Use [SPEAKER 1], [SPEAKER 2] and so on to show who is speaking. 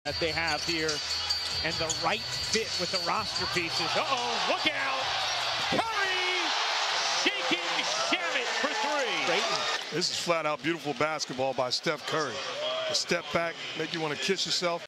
[SPEAKER 1] that they have here, and the right fit with the roster pieces. Uh-oh, look out! Curry shaking Shamet for three.
[SPEAKER 2] This is flat out beautiful basketball by Steph Curry. A step back, make you want to kiss yourself.